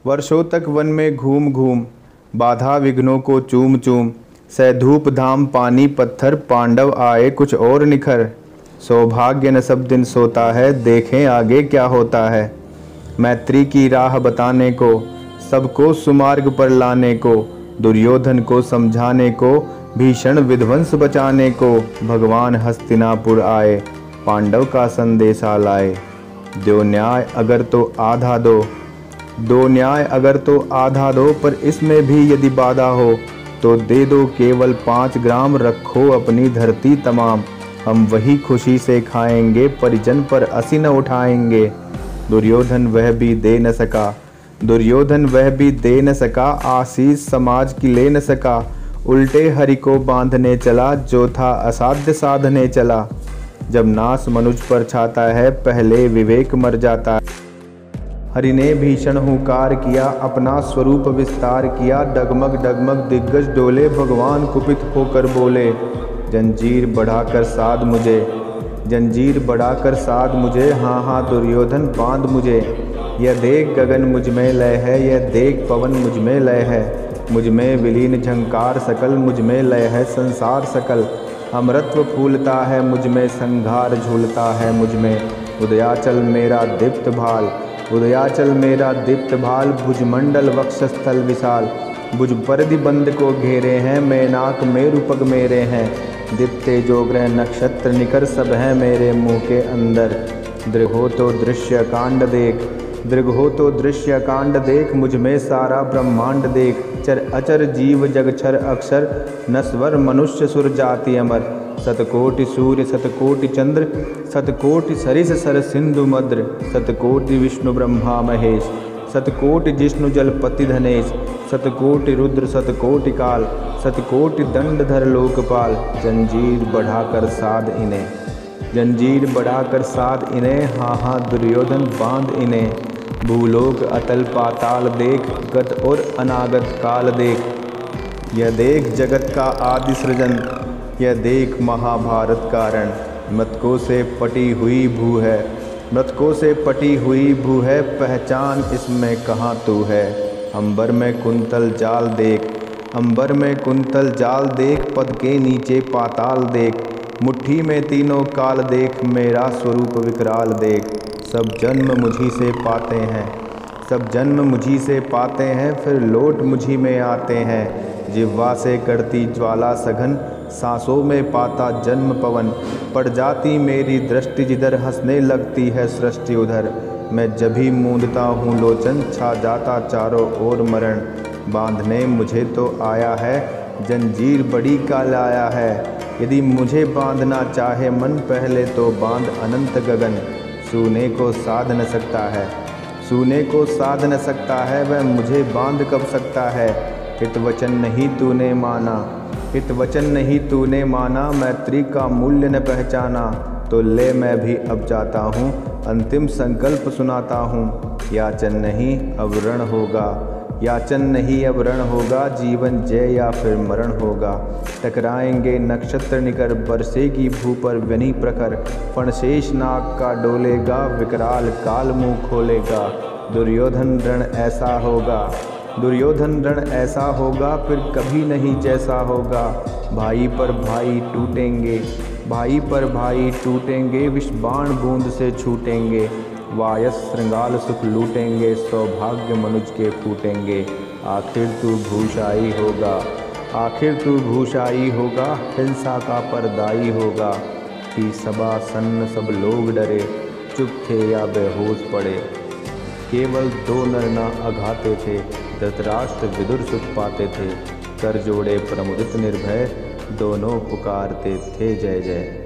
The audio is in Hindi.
वर्षों तक वन में घूम घूम, बाधा विघ्नों को चूम चूम, सह धूप धाम पानी पत्थर, पांडव आए कुछ और निखर। सौभाग्य न सब दिन सोता है, देखें आगे क्या होता है। मैत्री की राह बताने को, सबको सुमार्ग पर लाने को, दुर्योधन को समझाने को, भीषण विध्वंस बचाने को, भगवान हस्तिनापुर आए, पांडव का संदेशा लाए। दो न्याय अगर तो आधा दो, दो न्याय अगर तो आधा दो, पर इसमें भी यदि बाधा हो तो दे दो केवल 5 ग्राम, रखो अपनी धरती तमाम। हम वही खुशी से खाएंगे, परिजन पर असी न उठाएंगे। दुर्योधन वह भी दे न सका, दुर्योधन वह भी दे न सका, आशीष समाज की ले न सका। उल्टे हरि को बांधने चला, जो था असाध्य साधने चला। जब नाश मनुज पर छाता है, पहले विवेक मर जाता है। हरि ने भीषण हुंकार किया, अपना स्वरूप विस्तार किया। डगमग डगमग दिग्गज डोले, भगवान कुपित होकर बोले, जंजीर बढ़ाकर साध मुझे, जंजीर बढ़ाकर साध मुझे। हाँ हाँ दुर्योधन बांध मुझे। यह देख गगन मुझ में लय है, यह देख पवन मुझ में लय है। मुझ में विलीन झंकार सकल, मुझ में लय है संसार सकल। अमरत्व फूलता है मुझ में, संघार झूलता है मुझ में। उदयाचल मेरा दीप्त भाल, उदयाचल मेरा दीप्त भाल। भुजमंडल वक्षस्थल विशाल, भुज परिधि बंद को घेरे हैं। मैनाक मेरु पग मेरे हैं, दीप्ते जोग्रह नक्षत्र निकर, सब हैं मेरे मुँह के अंदर। दृघ हो तो दृश्य कांड देख, दृघ हो तो दृश्य कांड देख। मुझ में सारा ब्रह्मांड देख, चर अचर जीव जग क्षर अक्षर। नस्वर मनुष्य सुर जाति अमर, शतकोटि सूर्य शतकोटि चंद्र। शतकोटि सरिस सर सिंधु मद्र, शतकोटि विष्णु ब्रह्मा महेश। शतकोटि जिष्णु जलपति धनेश, शतकोटि रुद्र शतकोटि काल। शतकोटि दंडधर लोकपाल, जंजीर बढ़ाकर साध इन्हें, जंजीर बढ़ाकर साध इन्हें। हाँ हाँ दुर्योधन बांध इन्हें। भूलोक अतल पाताल देख, गत और अनागत काल देख। यह देख जगत का आदि सृजन, यह देख महाभारत का रण। मृतकों से पटी हुई भू है, मृतकों से पटी हुई भू है। पहचान इसमें कहाँ तू है। अंबर में कुंतल जाल देख, अंबर में कुंतल जाल देख। पद के नीचे पाताल देख, मुट्ठी में तीनों काल देख। मेरा स्वरूप विकराल देख, सब जन्म मुझी से पाते हैं, सब जन्म मुझी से पाते हैं। फिर लौट मुझी में आते हैं। जिह्वा से करती ज्वाला सघन, सांसों में पाता जन्म पवन। पड़ जाती मेरी दृष्टि जिधर, हंसने लगती है सृष्टि उधर। मैं जभी मूंदता हूँ लोचन, छा जाता चारों ओर मरण। बांधने मुझे तो आया है, जंजीर बड़ी का लाया है। यदि मुझे बांधना चाहे मन, पहले तो बांध अनंत गगन। सूने को साध न सकता है, सूने को साध न सकता है, वह मुझे बांध कब सकता है। हित वचन नहीं तूने माना, हित वचन नहीं तूने माना। मैत्री का मूल्य न पहचाना, तो ले मैं भी अब जाता हूँ। अंतिम संकल्प सुनाता हूँ, याचन नहीं अब रण होगा, याचन नहीं अब रण होगा। जीवन जय या फिर मरण होगा। टकराएंगे नक्षत्र निकर, बरसेगी भू पर वनी प्रखर। फणशेष नाग का डोलेगा, विकराल काल मुँह खोलेगा। दुर्योधन रण ऐसा होगा, दुर्योधन रण ऐसा होगा, फिर कभी नहीं जैसा होगा। भाई पर भाई टूटेंगे, भाई पर भाई टूटेंगे। विष बाण बूंद से छूटेंगे, वायस श्रृंगाल सुख लूटेंगे। सौभाग्य मनुज के फूटेंगे, आखिर तू भूषाई होगा, आखिर तू भूषाई होगा। हिंसा का परदाई होगा, कि सभा सन्न सब लोग डरे। चुप थे या बेहोश पड़े, केवल 2 नर न अघाते थे। धृतराष्ट्र विदुर सुख पाते थे, कर जोड़े प्रमुदित निर्भय। दोनों पुकारते थे जय जय।